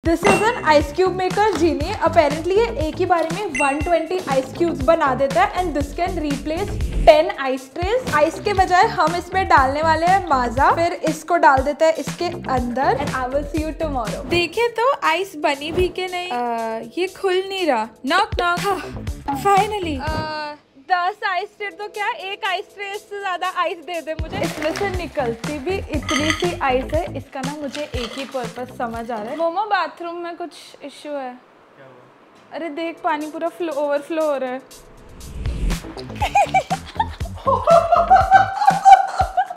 This is an ice cube maker Genie. Apparently ये एक ही बारे में 120 आइस क्यूब्स बना देता है and this can replace 10 ice trays. Ice के बजाय हम इसमें डालने वाले हैं माजा, फिर इसको डाल देते हैं इसके अंदर and I will see you tomorrow. देखे तो आइस बनी भी के नहीं, ये खुल नहीं रहा। Knock knock, finally 10 ice tray तो क्या, एक आइस ट्रे से ज्यादा आइस दे दे मुझे। इसमें से निकलती भी इतनी सी आइस है, इसका ना मुझे एक ही पर्पस समझ आ रहा है। मोमो बाथरूम में कुछ इश्यू है। क्या हुआ? अरे देख पानी पूरा ओवरफ्लो हो रहा है।